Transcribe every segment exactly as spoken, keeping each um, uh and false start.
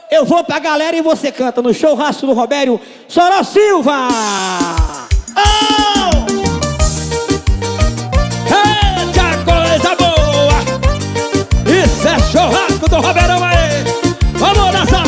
Eu vou pra galera e você canta no churrasco do Robério, Soró Silva! Oh! Eita coisa boa! Isso é churrasco do Roberão aí! Vamos dançar!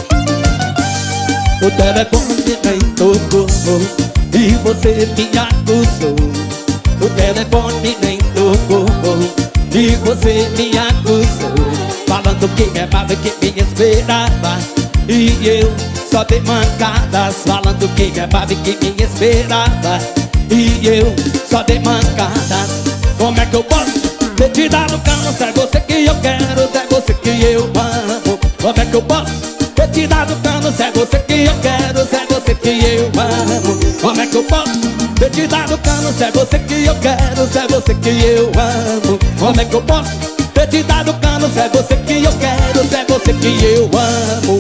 O telefone nem tocou e você me acusou. O telefone nem tocou e você me acusou, falando que me amava e que me esperava, e eu só dei mancadas. Falando que me amava e que me esperava, e eu só dei mancadas. Como é que eu posso ter te dado cano se é você que eu quero, se é você que eu amo? Como é que eu posso ter te dado cano se é você que eu quero, se é você que eu amo? Como é que eu posso ter te dado cano se é você que eu quero, se é você que eu amo? Como é que eu posso ter te dado cano se é você que eu quero, se é você que eu amo?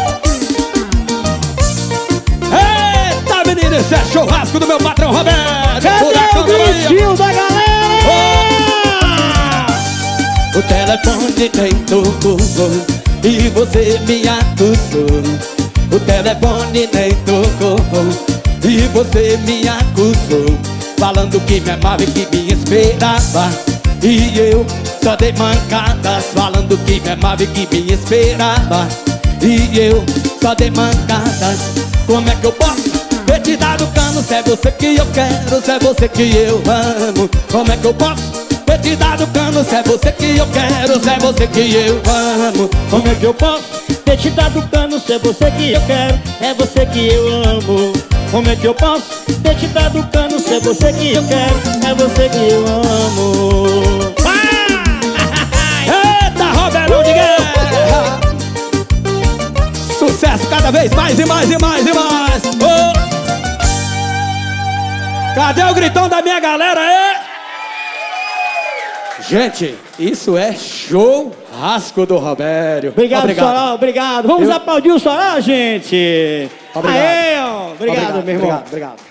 Eita, menino, esse é churrasco do meu patrão Roberto! Cadê o gritinho da galera? Oh! O telefone nem tocou e você me acusou. O telefone nem tocou e você me acusou, falando que me amava e que me esperava, e eu só dei mancadas. Falando que me amava e que me esperava, e eu só dei mancadas. Como é que eu posso ter te dado cano se é você que eu quero, se é você que eu amo? Como é que eu posso ter te dado cano se é você que eu quero, se é você que eu amo? Como é que eu posso Ter te dado cano se é você que eu quero, é você que eu amo. Como é que eu posso ter te dado cano se é você que eu quero, é você que eu amo? Ah! Eita, Roberão de Guerra! Sucesso cada vez mais e mais e mais e mais! Oh! Cadê o gritão da minha galera aí? Gente, isso é churrasco do Robério. Obrigado, Obrigado. Soró, obrigado. Vamos Eu... aplaudir o Soró, gente. Obrigado. Aê, ó. Obrigado, Obrigado, meu irmão. Obrigado, obrigado.